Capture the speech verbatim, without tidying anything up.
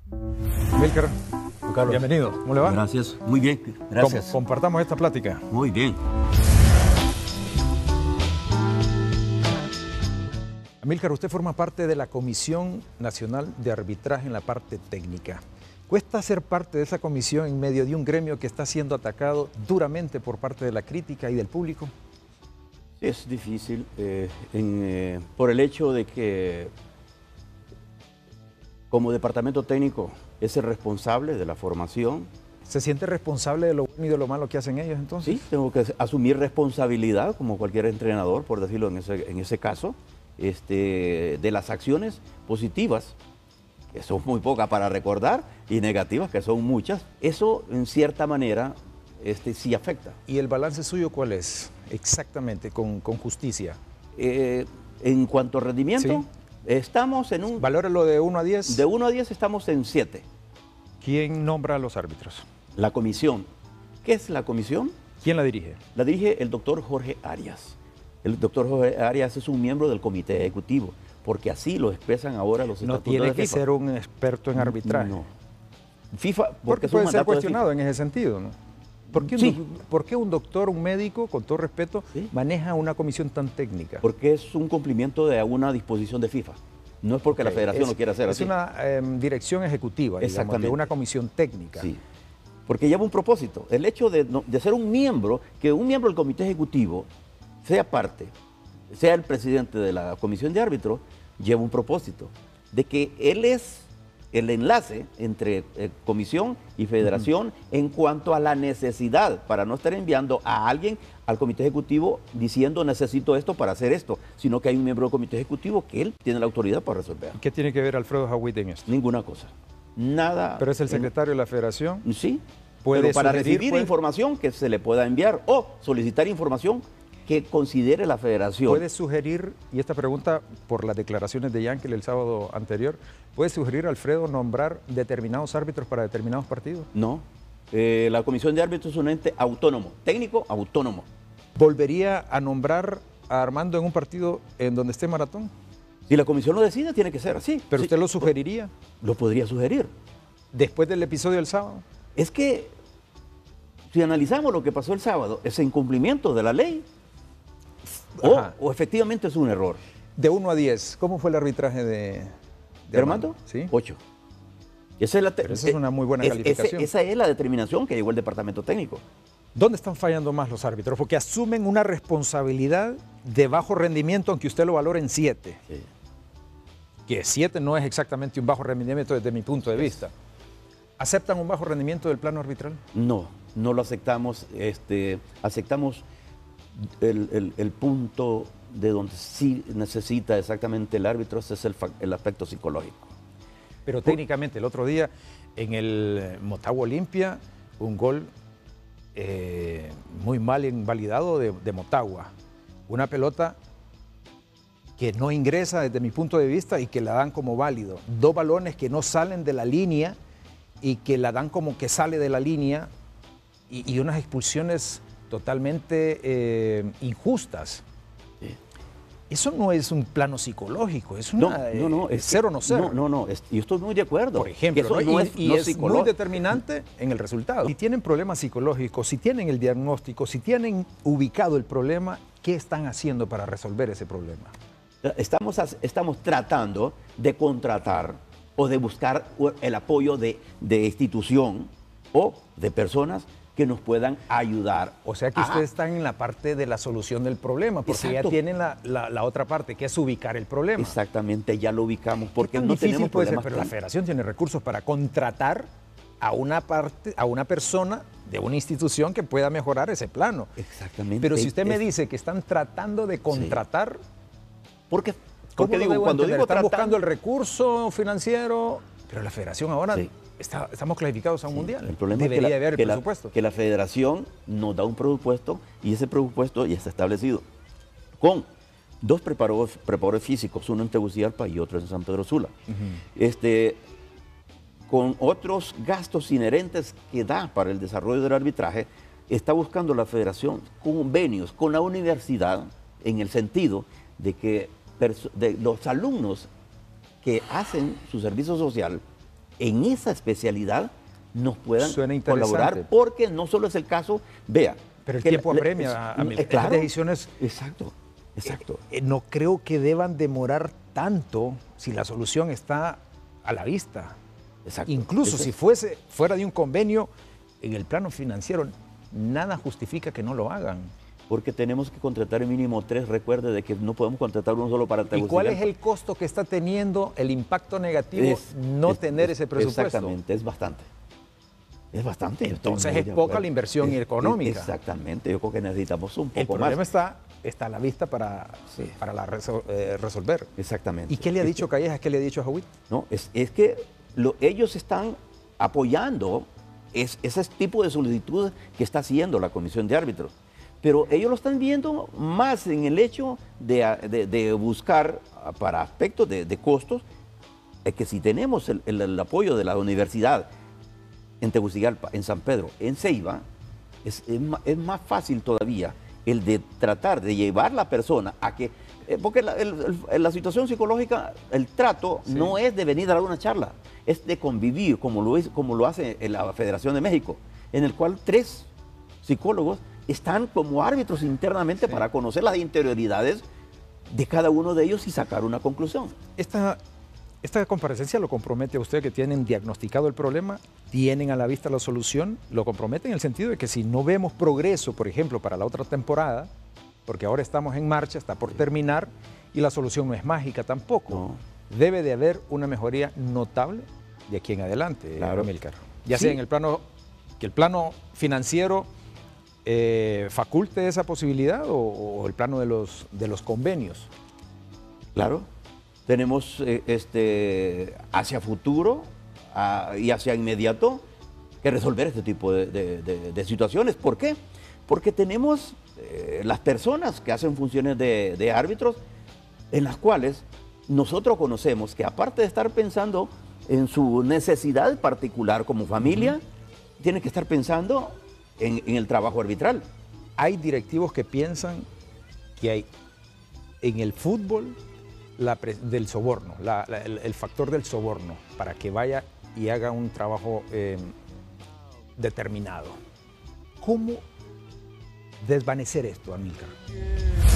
Amílcar, Carlos. bienvenido. ¿Cómo le va? Gracias. Muy bien. Gracias. Com compartamos esta plática. Muy bien. Amílcar, usted forma parte de la Comisión Nacional de Arbitraje en la parte técnica. ¿Cuesta ser parte de esa comisión en medio de un gremio que está siendo atacado duramente por parte de la crítica y del público? Es difícil eh, en, eh, por el hecho de que como departamento técnico es el responsable de la formación. ¿Se siente responsable de lo bueno y de lo malo que hacen ellos entonces? Sí, tengo que asumir responsabilidad como cualquier entrenador, por decirlo en ese, en ese caso, este, de las acciones positivas, que son muy pocas para recordar, y negativas, que son muchas. Eso, en cierta manera, este, sí afecta. ¿Y el balance suyo cuál es exactamente con, con justicia? Eh, en cuanto a rendimiento, ¿Sí? Estamos en un... ¿Valórelo de uno a diez? De uno a diez estamos en siete. ¿Quién nombra a los árbitros? La comisión. ¿Qué es la comisión? ¿Quién la dirige? La dirige el doctor Jorge Arias. El doctor Jorge Arias es un miembro del comité ejecutivo, porque así lo expresan ahora los No estatutos tiene de que FIFA. ser un experto en arbitraje. No. FIFA, porque, Porque es un puede ser mandato de cuestionado FIFA. en ese sentido, ¿no? ¿Por qué, un, Sí. doc- ¿Por qué un doctor, un médico, con todo respeto, Sí. maneja una comisión tan técnica? Porque es un cumplimiento de una disposición de FIFA. No es porque la Ok, federación es- lo quiera hacer Es así. una em, dirección ejecutiva, digamos, de Exactamente. una comisión técnica. Sí, porque lleva un propósito. El hecho de, no- de ser un miembro, que un miembro del comité ejecutivo sea parte, sea el presidente de la comisión de árbitros, lleva un propósito. De que él es el enlace entre eh, comisión y federación uh-huh. en cuanto a la necesidad, para no estar enviando a alguien al comité ejecutivo diciendo necesito esto para hacer esto, sino que hay un miembro del comité ejecutivo que él tiene la autoridad para resolver. ¿Qué tiene que ver Alfredo Jawit en esto? Ninguna cosa. Nada. ¿Pero es el en- secretario de la federación? Sí, ¿Puede pero para sugerir, recibir puede- información que se le pueda enviar o solicitar información que considere la federación. ¿Puede sugerir, y esta pregunta por las declaraciones de Yankel el sábado anterior, ¿puede sugerir Alfredo nombrar determinados árbitros para determinados partidos? No, Eh, la comisión de árbitros es un ente autónomo, técnico autónomo. ¿Volvería a nombrar a Armando en un partido en donde esté Maratón? Si la comisión lo decide, tiene que ser así. ¿Pero Sí, usted lo sugeriría Lo podría sugerir. después del episodio del sábado? Es que si analizamos lo que pasó el sábado, es incumplimiento de la ley o, Ajá. o efectivamente es un error. De uno a diez, ¿cómo fue el arbitraje de, ¿De Armando? Sí. ocho. Esa es, la te- Pero esa es una muy buena es- calificación. ese- esa es la determinación que llegó el departamento técnico. ¿Dónde están fallando más los árbitros? Porque asumen una responsabilidad de bajo rendimiento, aunque usted lo valore en siete. Sí. Que siete no es exactamente un bajo rendimiento desde mi punto de vista. ¿Aceptan un bajo rendimiento del plano arbitral? No, no lo aceptamos. Este, aceptamos el, el- el punto de donde sí necesita exactamente el árbitro, ese es el, fa- el aspecto psicológico. Pero técnicamente el otro día en el Motagua Olimpia, un gol eh, muy mal invalidado de, de Motagua. Una pelota que no ingresa desde mi punto de vista y que la dan como válido. Dos balones que no salen de la línea y que la dan como que sale de la línea y, y unas expulsiones totalmente eh, injustas. Sí. Eso no es un plano psicológico, es No, una, no, no. eh, es que- ser o no ser. No, no, no. es- yo estoy muy de acuerdo. Por ejemplo, que eso ¿no? no y, es, y no es muy psicológico. determinante en el resultado. Si tienen problemas psicológicos, si tienen el diagnóstico, si tienen ubicado el problema, ¿qué están haciendo para resolver ese problema? Estamos, as- estamos tratando de contratar o de buscar el apoyo de, de institución o de personas que nos puedan ayudar. O sea que a- ustedes están en la parte de la solución del problema, porque Exacto. ya tienen la, la- la otra parte, que es ubicar el problema. Exactamente, ya lo ubicamos, porque ¿Qué tan no difícil tenemos puede ser? problemas. Pero la técnicos. federación tiene recursos para contratar a una parte, a una persona de una institución que pueda mejorar ese plano. Exactamente. Pero si usted me Es- dice que están tratando de contratar, Porque, ¿cómo porque lo digo, debo cuando entender? digo Están buscando tratando, el recurso financiero, pero la federación ahora Sí. está- estamos clasificados a un mundial. el problema Debería es que la, haber el que la- presupuesto. que la federación nos da un presupuesto y ese presupuesto ya está establecido con dos preparadores, preparadores físicos, uno en Tegucigalpa y otro en San Pedro Sula. este, con otros gastos inherentes que da para el desarrollo del arbitraje, está buscando la federación convenios con la universidad en el sentido de que perso- de los alumnos que hacen su servicio social en esa especialidad nos puedan Suena interesante. colaborar, porque no solo es el caso, vea. Pero el que tiempo la- apremia, la- a mí. eh, claro, Estas decisiones exacto, exacto. eh, no creo que deban demorar tanto si la solución está a la vista. Exacto. Incluso Ese- si fuese fuera de un convenio, en el plano financiero, nada justifica que no lo hagan. Porque tenemos que contratar mínimo tres, recuerde de que no podemos contratar uno solo para ¿Y cuál Tegucigalpa. es el costo que está teniendo, el impacto negativo, Es- no es- tener es- ese presupuesto? Exactamente, es bastante. Es bastante. yo estoy Entonces muy es de poca acuerdo. la inversión Es- económica. Exactamente, yo creo que necesitamos un El poco problema más. está, está a la vista para, Sí. para la resol- eh, resolver. Exactamente. ¿Y qué le ha Es dicho Callejas? ¿Qué le ha dicho a Jowit? No, es, es que lo- ellos están apoyando es, ese tipo de solicitudes que está haciendo la comisión de árbitros. Pero ellos lo están viendo más en el hecho de, de- de buscar ah, para aspectos de, de costos, es que si tenemos el, el- el apoyo de la universidad en Tegucigalpa, en San Pedro, en Ceiba, es, es ma- es más fácil todavía el de tratar de llevar la persona a que, eh, porque la, el- el- la situación psicológica, el trato Sí. no es de venir a dar una charla, es de convivir como lo, es, como lo hace en la Federación de México, en el cual tres psicólogos están como árbitros internamente Sí. para conocer las interioridades de cada uno de ellos y sacar una conclusión. Esta, esta comparecencia lo compromete a usted, que tienen diagnosticado el problema, tienen a la vista la solución, lo compromete en el sentido de que si no vemos progreso, por ejemplo, para la otra temporada, porque ahora estamos en marcha, está por terminar, y la solución no es mágica tampoco. No. Debe de haber una mejoría notable de aquí en adelante, Claro. Amílcar. Ya Sí. sea en el plano, que el plano financiero eh, faculte esa posibilidad o, o el plano de los, de los convenios. Claro, tenemos eh, este, hacia futuro ah, y hacia inmediato que resolver este tipo de, de- de- de situaciones. ¿Por qué? Porque tenemos eh, las personas que hacen funciones de, de árbitros en las cuales nosotros conocemos que, aparte de estar pensando en su necesidad particular como familia, tienen que estar pensando en, en el trabajo arbitral. Hay directivos que piensan que hay en el fútbol la pre- del soborno, la- la- el, el factor del soborno, para que vaya y haga un trabajo eh, determinado. ¿Cómo desvanecer esto, Amílcar?